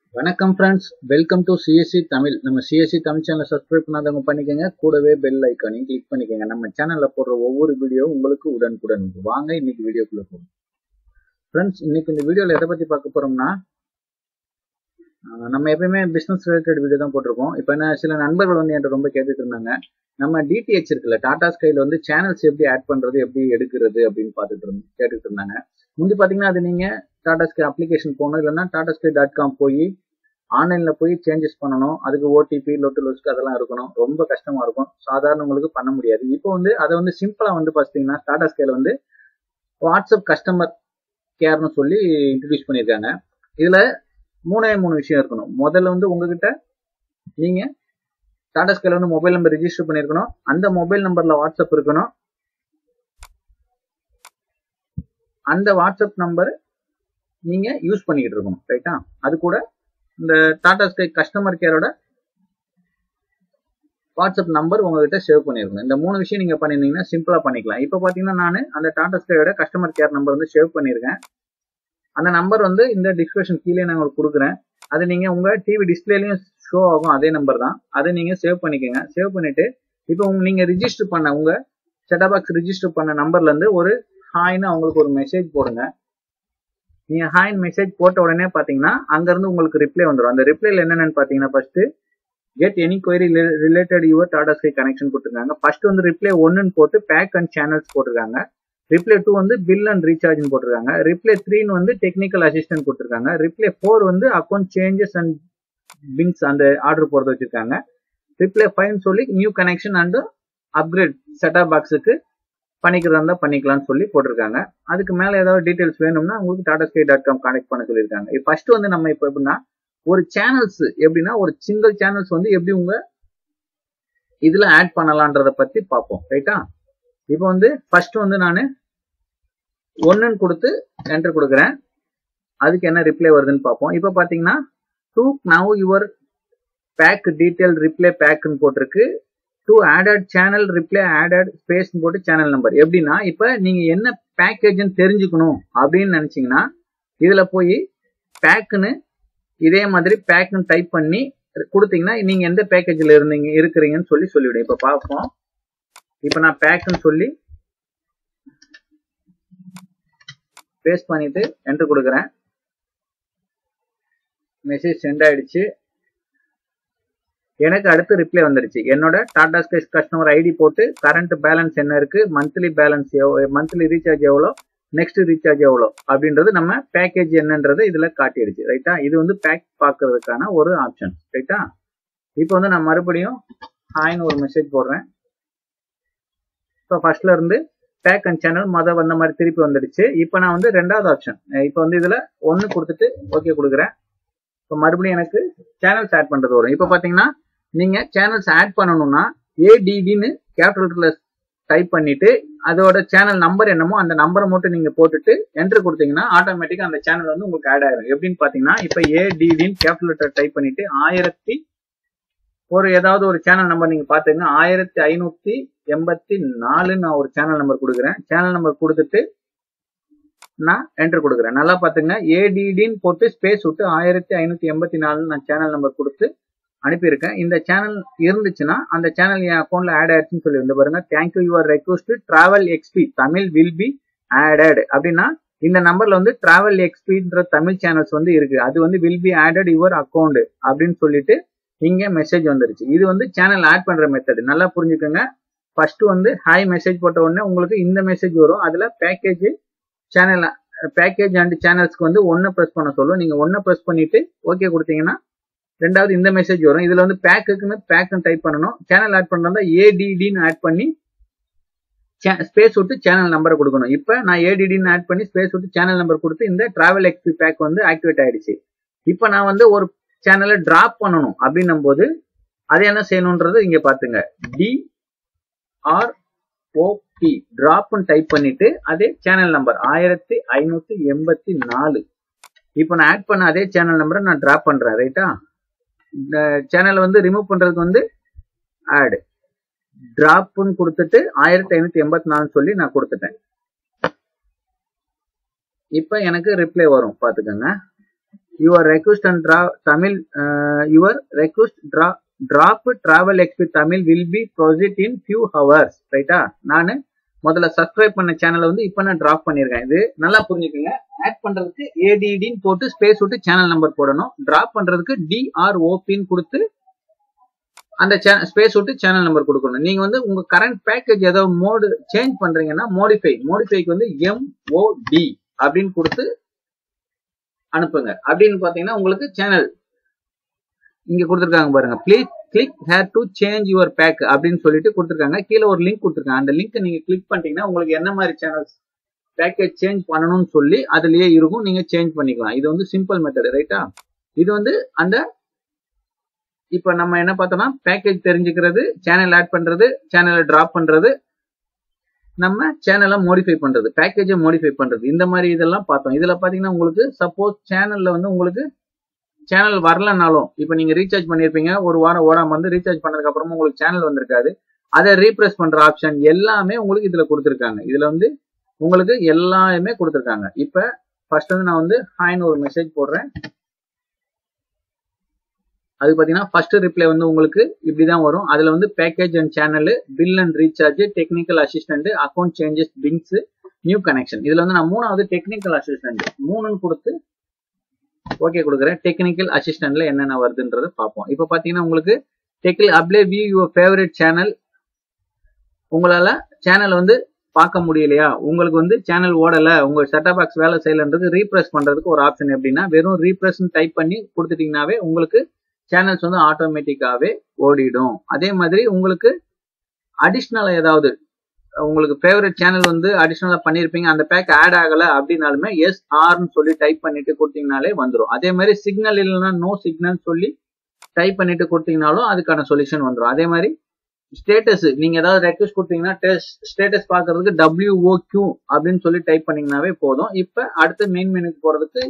வணக்கம் friends, welcome to CSC Tamil. நம்ம CSC Tamil சேனலை சப்ஸ்கிரைப் பண்ணாதவங்க பண்ணிக்கோங்க. கூடவே பெல் ஐக்கானையும் கிளிக் பண்ணிக்கோங்க. நம்ம சேனல்ல போடுற ஒவ்வொரு வீடியோ உங்களுக்கு உடனுக்குடன் வாங்க. இன்னைக்கு வீடியோக்குள்ள போகும் ஃப்ரெண்ட்ஸ். இன்னைக்கு இந்த வீடியோல எதை பத்தி பார்க்க போறோம்னா, நம்ம எப்பயுமே பிசினஸ் ரிலேட்டட் வீடியோ தான் போட்டிருக்கோம். இப்போ என்ன, சில நண்பர்கள் வந்து என்கிட்ட ரொம்ப கேட்டுட்டு இருந்தாங்க, நம்ம டிடிஹெச் இருக்குல்ல, டாடா ஸ்கைல வந்து சேனல்ஸ் எப்படி ஆட் பண்றது, எப்படி எடுக்கிறது அப்படின்னு கேட்டுட்டு இருந்தாங்க. முந்தி பாத்தீங்கன்னா அது நீங்க டாடா ஸ்கை அப்ளிகேஷன் போகணும், இல்லைன்னா TATASKY.com போய் ஆன்லைன்ல போய் சேஞ்சஸ் பண்ணணும். அதுக்கு ஓடிபி லொஸ்க் அதெல்லாம் இருக்கணும். ரொம்ப கஷ்டமா இருக்கும், சாதாரணவங்களுக்கு பண்ண முடியாது. இப்போ வந்து அதை வந்து சிம்பிளா வந்து பாத்தீங்கன்னா டாடா ஸ்கைல வந்து வாட்ஸ்அப் கஸ்டமர் கேர்னு சொல்லி இன்ட்ரடியூஸ் பண்ணியிருக்காங்க. இதுல மூணு விஷயம் இருக்கணும். முதல்ல வந்து உங்ககிட்ட நீங்க டாடா ஸ்கைல வந்து மொபைல் நம்பர் ரெஜிஸ்டர் பண்ணிருக்கணும். அந்த மொபைல் நம்பர்ல வாட்ஸ்அப் இருக்கணும். அந்த வாட்ஸ்அப் நம்பர் நீங்க யூஸ் பண்ணிக்கிட்டு இருக்கணும், ரைட்டா? அது கூட இந்த டாடா ஸ்கை கஸ்டமர் கேரோட வாட்ஸ்அப் நம்பர் உங்ககிட்ட சேவ் பண்ணிருக்கணும். இந்த மூணு விஷயம் நீங்க பண்ணிருந்தீங்கன்னா சிம்பிளா பண்ணிக்கலாம். இப்ப பாத்தீங்கன்னா நான் அந்த டாடா ஸ்கையோட கஸ்டமர் கேர் நம்பர் வந்து சேவ் பண்ணிருக்கேன். அந்த நம்பர் வந்து இந்த டிஸ்கிரிப்ஷன் கீழே நான் உங்களுக்கு கொடுக்குறேன். அது நீங்க உங்க டிவி டிஸ்பிளேலயும் ஷோ ஆகும், அதே நம்பர் தான். அதை நீங்க சேவ் பண்ணிக்கோங்க. சேவ் பண்ணிட்டு இப்போ நீங்க ரிஜிஸ்டர் பண்ண உங்க செட்டப் பாக்ஸ் ரிஜிஸ்டர் பண்ண நம்பர்ல இருந்து ஒரு ஹாய்னு அவங்களுக்கு ஒரு மெசேஜ் போடுங்க. நீங்க ஹாய் மெசேஜ் போட்ட உடனே பாத்தீங்கன்னா அங்க இருந்து உங்களுக்கு ரிப்ளை வந்துடும். அந்த ரிப்ளைல என்னன்னு பாத்தீங்கன்னா, first get any query related your Tata Sky connection கொடுத்துருக்காங்க. ஃபர்ஸ்ட் வந்து ரிப்ளை 1 போட்டு பேக் அண்ட் சேனல்ஸ் போட்டிருக்காங்க. ரிப்ளை 2 வந்து பில் அண்ட் ரீசார்ஜ் போட்டிருக்காங்க. ரிப்ளை 3 வந்து டெக்னிக்கல் அசிஸ்டன்ட் கொடுத்திருக்காங்க. ரிப்ளை 4 வந்து அக்கௌண்ட் சேஞ்சஸ் அண்ட் பின்ஸ் அந்த ஆர்டர் போறது வச்சிருக்காங்க. ரிப்ளை 5 சொல்லி new connection and upgrade setup பாக்ஸுக்கு பண்ணிக்கிறதா பண்ணிக்கலாம்னு சொல்லி போட்டிருக்காங்க. அதுக்கு மேல ஏதாவது டீடைல்ஸ் வேணும்னா உங்களுக்கு TATASKY.com கான்டெக்ட் பண்ண சொல்லியிருக்காங்க. ஃபர்ஸ்ட் வந்து நம்ம இப்ப எப்படின்னா, ஒரு சேனல்ஸ் எப்படின்னா ஒரு சிங்கிள் சேனல்ஸ் வந்து எப்படி உங்க இதுல ஆட் பண்ணலாம்ன்றத பத்தி பார்ப்போம், ரைட்டா? இப்போ வந்து ஃபர்ஸ்ட் வந்து நான் 1 கொடுத்து என்டர் கொடுக்குறேன். அதுக்கு என்ன ரிப்ளை வருதுன்னு பார்ப்போம். இப்போ பாத்தீங்கன்னா to know your pack detail reply பேக்னு போட்டிருக்கு. To added channel reply added space போட்டு சேனல் நம்பர். எப்படின்னா, இப்ப நீங்க என்ன பேக்கேஜ்னு தெரிஞ்சுக்கணும் அப்படின்னு நினைச்சீங்கன்னா இதுல போய் பேக்குன்னு இதே மாதிரி பேக்னு டைப் பண்ணி கொடுத்தீங்கன்னா நீங்க எந்த பேக்கேஜ்ல இருக்கிறீங்கன்னு சொல்லிவிடும். இப்ப பார்ப்போம். இப்ப நான் பேக்குன்னு சொல்லி பேஸ்ட் பண்ணிட்டு என்டர் கொடுக்குறேன். மெசேஜ் சென்ட் ஆயிடுச்சு. எனக்கு அடுத்து ரிப்ளை வந்துருச்சு. என்னோட டாடா ஸ்கை கஸ்டமர் ஐடி போட்டு கரண்ட் பேலன்ஸ் என்ன இருக்கு, மந்த்லி பேலன்ஸ் மந்த்லி ரீசார்ஜ் எவ்வளோ, நெக்ஸ்ட் ரீசார்ஜ் எவ்வளோ அப்படின்றது நம்ம பேக்கேஜ் என்னன்றது இதுல காட்டிடுச்சு, ரைட்டா? இது வந்து பேக் பார்க்கறதுக்கான ஒரு ஆப்ஷன், ரைட்டா? இப்போ வந்து நான் மறுபடியும் ஹாய்னு ஒரு மெசேஜ் போடுறேன். இப்போ ஃபர்ஸ்ட்ல இருந்து பேக் அண்ட் சேனல் வந்த மாதிரி திருப்பி வந்துடுச்சு. இப்போ நான் வந்து ரெண்டாவது ஆப்ஷன் இப்போ வந்து இதுல 1 கொடுத்துட்டு ஓகே கொடுக்குறேன். இப்போ மறுபடியும் எனக்கு சேனல்ஸ் ஆட் பண்றது வரும். இப்போ பாத்தீங்கன்னா நீங்க சேனல்ஸ் ஆட் பண்ணணும்னா ADDன்னு கேபிட்டல் டைப் பண்ணிட்டு அதோட சேனல் நம்பர் என்னமோ அந்த நம்பரை மட்டும் நீங்க போட்டுட்டு என்டர் கொடுத்தீங்கன்னா ஆட்டோமேட்டிக்கா அந்த சேனல் வந்து உங்களுக்கு ஆட் ஆயிரும். எப்படின்னு பாத்தீங்கன்னா, இப்ப ADDன்னு கேபிட்டல் டைப் பண்ணிட்டு ஏதாவது ஒரு சேனல் நம்பர் நீங்க பாத்துங்க. 1584 நான் ஒரு சேனல் நம்பர் கொடுக்குறேன். சேனல் நம்பர் கொடுத்துட்டு நான் என்டர் கொடுக்குறேன். நல்லா பாத்துங்க, ADDன்னு போட்டு ஸ்பேஸ் விட்டு 1584 நான் சேனல் நம்பர் கொடுத்து அனுப்பியிருக்கேன். இந்த சேனல் இருந்துச்சுன்னா அந்த சேனல் என் அக்கௌண்ட்ல ஆட் ஆயிடுச்சுன்னு சொல்லி வந்து பாருங்க. Thank you your request travel XP Tamil will be added அப்படின்னா இந்த நம்பர்ல வந்து டிராவல் எக்ஸ்பின்ற தமிழ் சேனல்ஸ் வந்து இருக்கு. அது வந்து will be added your account அப்படின்னு சொல்லிட்டு இங்க மெசேஜ் வந்துருச்சு. இது வந்து சேனல் ஆட் பண்ற மெத்தட். நல்லா புரிஞ்சுக்கோங்க. ஃபர்ஸ்ட் வந்து ஹாய் மெசேஜ் போட்ட உடனே உங்களுக்கு இந்த மெசேஜ் வரும். அதுல பேக்கேஜ் சேனல் பேக்கேஜ் அண்ட் சேனல்ஸ்க்கு வந்து 1 பிரஸ் பண்ண சொல்லும். நீங்க 1 பிரஸ் பண்ணிட்டு ஓகே கொடுத்தீங்கன்னா ரெண்டாவது இந்த மெசேஜ் வரும். இதுல வந்து பேக்குன்னு டைப் பண்ணணும். சேனல் ஆட் பண்றதா ADDன்னு ஆட் பண்ணி ஸ்பேஸ் விட்டு சேனல் நம்பரை கொடுக்கணும். இப்ப நான் ADDன்னு ஆட் பண்ணி ஸ்பேஸ் விட்டு சேனல் நம்பர் கொடுத்து இந்த டிராவல் எக்ஸ்பி பேக் வந்து ஆக்டிவேட் ஆயிடுச்சு. இப்ப நான் வந்து ஒரு சேனலை டிராப் பண்ணணும் அப்படின்னும் போது அது என்ன செய்யணும்ன்றது இங்க பாத்துங்க. DROP டிராப்னு டைப் பண்ணிட்டு அதே சேனல் நம்பர் 1584. இப்ப நான் ஆட் பண்ண அதே சேனல் நம்பரை நான் டிராப் பண்றேன், ரைட்டா? சேனல் வந்து ரிமூவ் பண்றதுக்கு வந்து ஆட் டிராப்னு கொடுத்துட்டு 1584 சொல்லி நான் கொடுத்துட்டேன். இப்ப எனக்கு ரிப்ளை வரும், பாத்துக்கோங்க. your request and your request drop travel exp Tamil will be processed in few hours. ரைட்டா? நானு முதல்ல சப்ஸ்கிரைப் பண்ண சேனலை வந்து இப்ப நான் டிராப் பண்ணிருக்கேன். இது நல்லா புரிஞ்சுக்கோங்க. ஆட் பண்றதுக்கு ADDன்னு போட்டு ஸ்பேஸ் விட்டு சேனல் நம்பர் போடணும். டிராப் பண்றதுக்கு DROPன்னு கொடுத்து அந்த ஸ்பேஸ் விட்டு சேனல் நம்பர் கொடுக்கணும். நீங்க வந்து உங்க கரண்ட் பேக்கேஜ் ஏதாவது மோடு சேஞ்ச் பண்றீங்கன்னா மோடிஃபைக்கு வந்து MOD அப்படின்னு கொடுத்து அனுப்புங்க. அப்படின்னு பாத்தீங்கன்னா உங்களுக்கு சேனல் இங்க கொடுத்துருக்காங்க பாருங்க. Please click here to change your pack அப்படின்னு சொல்லிட்டு கொடுத்துருக்காங்க. கீழே ஒரு லிங்க் கொடுத்துருக்காங்க. அந்த லிங்க் நீங்க கிளிக் பண்ணிட்டீங்கன்னா உங்களுக்கு என்ன மாதிரி சேனல்ஸ் பேக்கேஜ் சேஞ்ச் பண்ணணும்னு சொல்லி அதுலயே இருக்கும். நீங்க சேஞ்ச் பண்ணிக்கலாம். இது வந்து சிம்பிள் மெத்தட். ரைட்டா? இது வந்து அந்த இப்ப நம்ம என்ன பார்த்தோம்னா பேக்கேஜ் தெரிஞ்சுக்கிறது, சேனல் ஆட் பண்றது, சேனலை டிராப் பண்றது, நம்ம சேனலை மோடிஃபை பண்றது, பேக்கேஜை மோடிஃபை பண்றது, இந்த மாதிரி இதெல்லாம் பார்த்தோம். இதுல பாத்தீங்கன்னா உங்களுக்கு சப்போஸ் சேனல்ல வந்து உங்களுக்கு சேனல் வரலனாலும் இப்ப நீங்க ரீசார்ஜ் பண்ணிருப்பீங்க, ஒரு வாரம் ஓடாம வந்து ரீசார்ஜ் பண்ணதுக்கு அப்புறமா உங்களுக்கு சேனல் வந்திருக்காது. அதை ரீப்ரெஸ் பண்ற ஆப்ஷன் எல்லாமே உங்களுக்கு இதுல கொடுத்துருக்காங்க. இதுல வந்து உங்களுக்கு எல்லாமே கொடுத்துருக்காங்க. இப்ப ஃபர்ஸ்ட் வந்து நான் வந்து ஹாய்னு ஒரு மெசேஜ் போடுறேன். அது பாத்தீங்கன்னா ஃபர்ஸ்ட் ரிப்ளை வந்து உங்களுக்கு இப்படிதான் வரும். அதுல வந்து package and channel, bill and recharge, technical assistant, account changes, pins, new connection. இதுல வந்து நான் மூணாவது டெக்னிக்கல் அசிஸ்டன்ட் 3ன்னு கொடுத்து ஓகே கொடுக்குறேன். டெக்னிக்கல் அசிஸ்டன்ட்ல என்னென்ன வருதுன்றத பார்ப்போம். இப்ப பாத்தீங்கன்னா உங்களுக்கு apply view your favourite channel. உங்களால சேனல் வந்து பார்க்க முடியலையா, உங்களுக்கு வந்து சேனல் ஓடல, உங்க செட்டப் பாக்ஸ் வேலை செய்யலன்றது ரீப்ரெஸ் பண்றதுக்கு ஒரு ஆப்ஷன் எப்படின்னா வெறும் ரீப்ரெஸ் டைப் பண்ணி கொடுத்துட்டீங்கன்னாவே உங்களுக்கு சேனல்ஸ் வந்து ஆட்டோமேட்டிக்காவே ஓடிடும். அதே மாதிரி உங்களுக்கு அடிஷ்னலா ஏதாவது உங்களுக்கு ஃபேவரட் சேனல் வந்து அடிஷ்னலா பண்ணிருப்பீங்க, அந்த பேக் ஆட் ஆகல அப்படின்னாலுமே SRன்னு சொல்லி டைப் பண்ணிட்டு கொடுத்தீங்கனாலே வந்துடும். அதே மாதிரி சிக்னல் இல்லைன்னா நோ சிக்னல் சொல்லி டைப் பண்ணிட்டு கொடுத்தீங்கனாலும் அதுக்கான சொல்யூஷன் வந்துடும். அதே மாதிரி ஸ்டேட்டஸ் நீங்க ஏதாவது ரெக்வஸ்ட் கொடுத்தீங்கன்னா ஸ்டேட்டஸ் பாக்குறதுக்கு WOQ அப்படின்னு சொல்லி டைப் பண்ணீங்கன்னாவே போதும். இப்ப அடுத்த மெயின் மெனுக்கு போறதுக்கு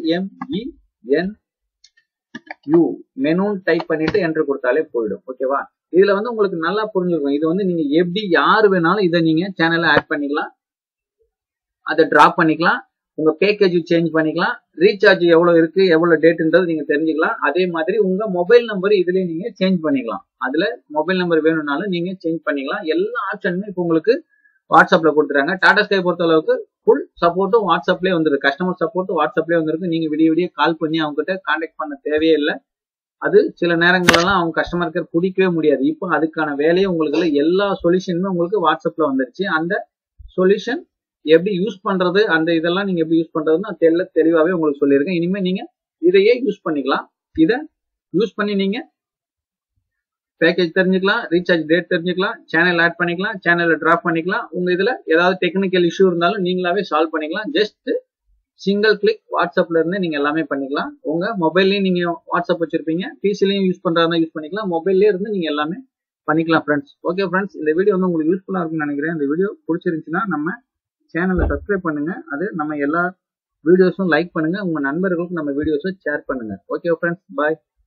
MENU மெனுன்னு டைப் பண்ணிட்டு என்டர் கொடுத்தாலே போயிடும். ஓகேவா? இதுல வந்து உங்களுக்கு நல்லா புரிஞ்சிருக்கும். இது வந்து நீங்க எப்படி யாரு வேணாலும் இதை நீங்க சேனல்ல ஆட் பண்ணிக்கலாம், அதை டிராப் பண்ணிக்கலாம், உங்க பேக்கேஜ் சேஞ்ச் பண்ணிக்கலாம், ரீசார்ஜ் எவ்வளவு இருக்கு, எவ்வளவு டேட்ன்றது நீங்க தெரிஞ்சுக்கலாம். அதே மாதிரி உங்க மொபைல் நம்பர் இதுலயே நீங்க சேஞ்ச் பண்ணிக்கலாம். அதுல மொபைல் நம்பர் வேணும்னாலும் நீங்க சேஞ்ச் பண்ணிக்கலாம். எல்லா ஆப்ஷனுமே இப்போ உங்களுக்கு வாட்ஸ்அப்ல கொடுத்துறாங்க. டாடா ஸ்கை பொறுத்த அளவுக்கு ஃபுல் சப்போர்ட்டும் வாட்ஸ்அப்லேயே வந்துருக்கு. கஸ்டமர் சப்போர்ட்டும் வாட்ஸ்அப்லேயே வந்துருக்கு. நீங்க விடிய கால் பண்ணி அவங்க கிட்ட கான்டாக்ட் பண்ண தேவையே இல்லை. அது சில நேரங்களெல்லாம் அவங்க கஸ்டமர் கேர் பிடிக்கவே முடியாது. இப்போ அதுக்கான வேலையை உங்களுக்கு எல்லா சொல்யூஷனுமே உங்களுக்கு வாட்ஸ்அப்ல வந்துருச்சு. அந்த சொல்யூஷன் எப்படி யூஸ் பண்றது, அந்த இதெல்லாம் நீங்க எப்படி யூஸ் பண்றதுன்னு தெளிவாவே உங்களுக்கு சொல்லியிருக்கேன். இனிமே நீங்க இதையே யூஸ் பண்ணிக்கலாம். இதை யூஸ் பண்ணி நீங்க பேக்கேஜ் தெரிஞ்சுக்கலாம், ரீசார்ஜ் டேட் தெரிஞ்சுக்கலாம், சேனல் ஆட் பண்ணிக்கலாம், சேனலை டிராப் பண்ணிக்கலாம். உங்க இதுல ஏதாவது டெக்னிக்கல் இஷ்யூ இருந்தாலும் நீங்களாவே சால்வ் பண்ணிக்கலாம். ஜஸ்ட் சிங்கிள் கிளிக் வாட்ஸ்அப்ல இருந்து நீங்க எல்லாமே பண்ணிக்கலாம். உங்க மொபைல்லயும் நீங்க வாட்ஸ்அப் வச்சிருப்பீங்க, பிசிலையும் யூஸ் பண்றதா யூஸ் பண்ணிக்கலாம், மொபைல்லே இருந்து நீங்க எல்லாமே பண்ணிக்கலாம் ஃப்ரெண்ட்ஸ். ஓகே ஃப்ரெண்ட்ஸ், இந்த வீடியோ வந்து உங்களுக்கு யூஸ்ஃபுல்லா இருக்கும்னு நினைக்கிறேன். இந்த வீடியோ பிடிச்சிருந்துச்சுன்னா நம்ம சேனலை சப்ஸ்கிரைப் பண்ணுங்க. அது நம்ம எல்லா வீடியோஸும் லைக் பண்ணுங்க. உங்க நண்பர்களுக்கு நம்ம வீடியோஸை ஷேர் பண்ணுங்க. ஓகே ஃப்ரெண்ட்ஸ், பாய்.